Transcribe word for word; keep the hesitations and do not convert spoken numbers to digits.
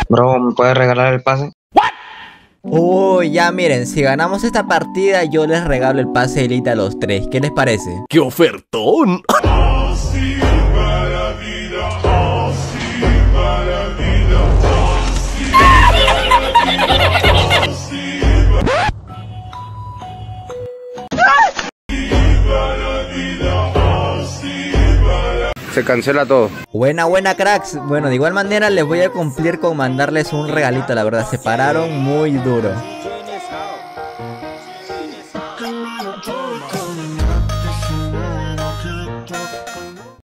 Bro, ¿me puedes regalar el pase? Uy, ya miren, si ganamos esta partida yo les regalo el pase Elite a los tres. ¿Qué les parece? ¡Qué ofertón! Se cancela todo. Buena, buena, cracks. Bueno, de igual manera les voy a cumplir con mandarles un regalito, la verdad. Se pararon muy duro.